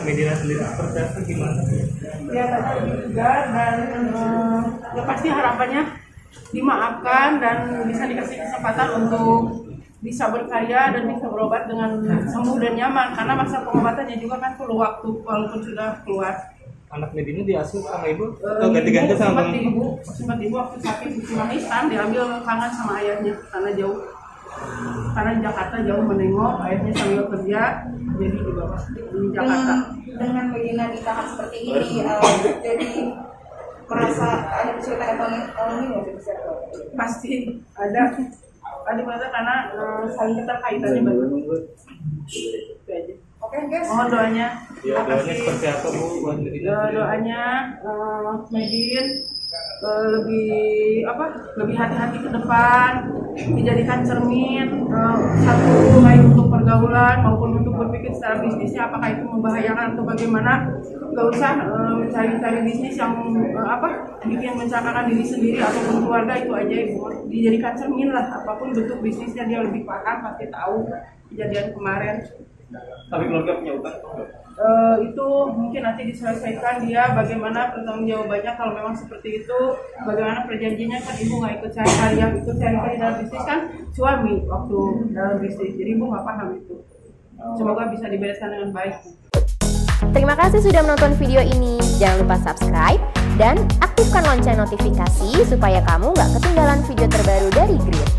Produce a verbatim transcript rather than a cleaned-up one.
Medina sendiri seperti apa, gimana? Ya tadi juga, dan uh, ya pasti harapannya dimaafkan dan bisa dikasih kesempatan untuk bisa berkarya dan bisa berobat dengan sembuh dan nyaman, karena masa pengobatannya juga kan perlu waktu walaupun sudah keluar. Anak Medina diasuh sama ibu Uh, atau ganti-ganti sama sempat ibu, sempat ibu waktu sakit di Cimangistan diambil kangen sama ayahnya karena jauh, karena di Jakarta jauh menengok, ayahnya sambil kerja, jadi dibawa di Jakarta. Dengan, dengan Medina di tahap seperti ini, uh, jadi merasa ada kesulitan ekonomi nggak sih bisa? Pasti ada, ada merasa karena uh, saling keterkaitannya banyak. Itu aja. Oke guys. Mohon doanya. Ya, doanya seperti apa Bu buat Medina? Uh, doanya uh, Medin uh, lebih apa? Lebih hati-hati ke depan, dijadikan cermin, uh, satu baik untuk pergaulan maupun untuk berpikir secara bisnisnya apakah itu membahayakan atau bagaimana. Gak usah uh, mencari-cari bisnis yang uh, apa bikin mencelakakan diri sendiri ataupun keluarga, itu aja ibu. Dijadikan cermin lah, apapun bentuk bisnisnya dia lebih paham, pasti tahu kejadian kemarin. Tapi keluarga punya utang atau enggak? Uh, itu mungkin nanti diselesaikan dia bagaimana pertanggungjawabannya kalau memang seperti itu, bagaimana perjanjiannya. Kan ibu nggak ikut cari-cari, yang ikut cari-cari dalam bisnis kan suami waktu dalam bisnis, jadi ibu nggak paham itu. Semoga bisa dibereskan dengan baik. Terima kasih sudah menonton video ini. Jangan lupa subscribe dan aktifkan lonceng notifikasi supaya kamu nggak ketinggalan video terbaru dari Grid.